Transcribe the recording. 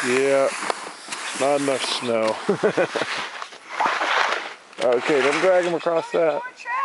Yeah, not enough snow. Okay, don't drag him across that.